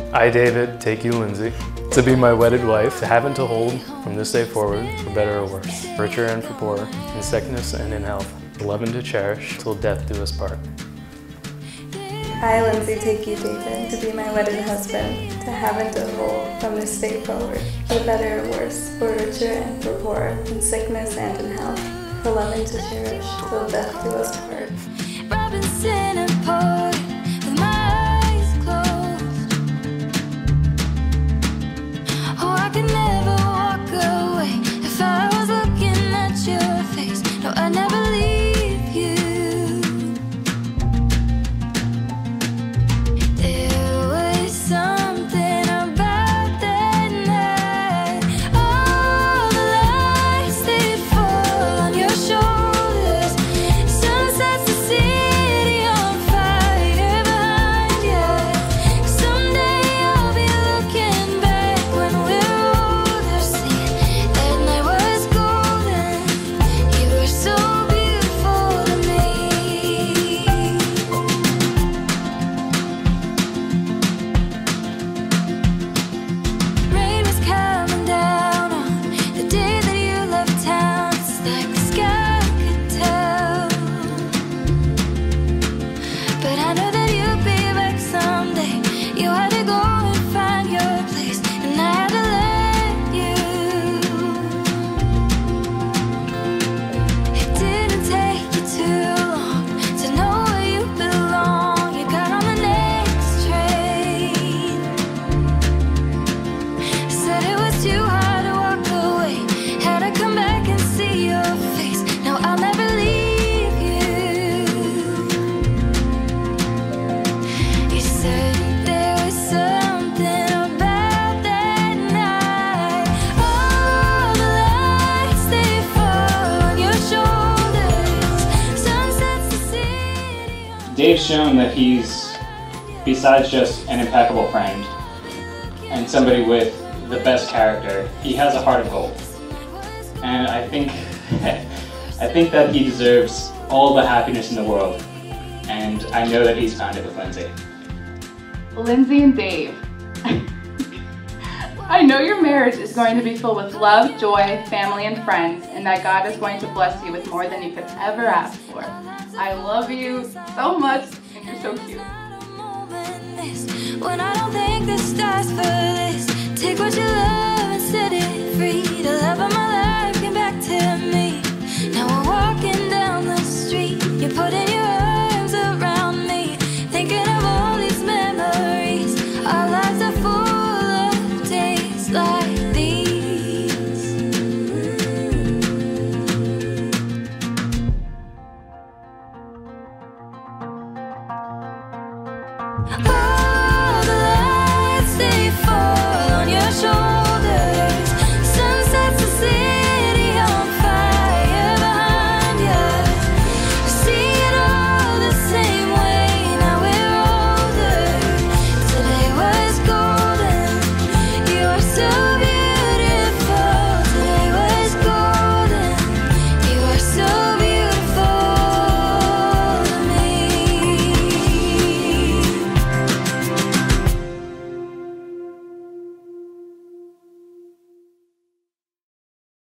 I, David, take you, Lindsay, to be my wedded wife, to have and to hold from this day forward, for better or worse, for richer and for poorer, in sickness and in health, to love and to cherish, till death do us part. I, Lindsay, take you, David, to be my wedded husband, to have and to hold from this day forward, for better or worse, for richer and for poorer, in sickness and in health, for love and to cherish, till death do us part. Robinson and Port, with my eyes closed. Oh, I could never walk away if I was looking at your face. No, I'd never leave you. There was something about that night. All the lights, they fall on your shoulders. Sun sets the city on fire behind you. Someday I'll be looking back when we're older, saying that night was golden. You were so beautiful to me. Rain was coming down on the day that you left town. It's like the sky could tell. But I know that you'll be back someday. You had to go and find your place, and I had to let you. It didn't take you too long to know where you belong. You got on the next train. Said it was too hard to walk away. Had to come back and see your face. No, I'll never leave you. You said there was something about that night. All the lights, they fall on your shoulders. Sun sets the city on Dave's shown that he's, besides just an impeccable friend and somebody with the best character, he has a heart of gold. And I think that he deserves all the happiness in the world. And I know that he's found it with Lindsay. Lindsay and Dave, I know your marriage is going to be filled with love, joy, family, and friends, and that God is going to bless you with more than you could ever ask for. I love you so much, and you're so cute. when I don't think the stars for this. Take what you love and set it free. The love of my life came back to me. Now I'm walking down the street. You're putting your arms around me, thinking of all these memories. Our lives are full of days like these. Oh,